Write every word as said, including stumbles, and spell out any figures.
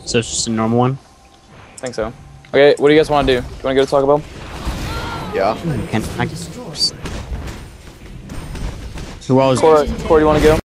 So it's just a normal one? I think so. Okay, what do you guys want to do? Do you want to go to Taco Bell? Yeah. Can I... Who else? Cora, Cora, do you want to go?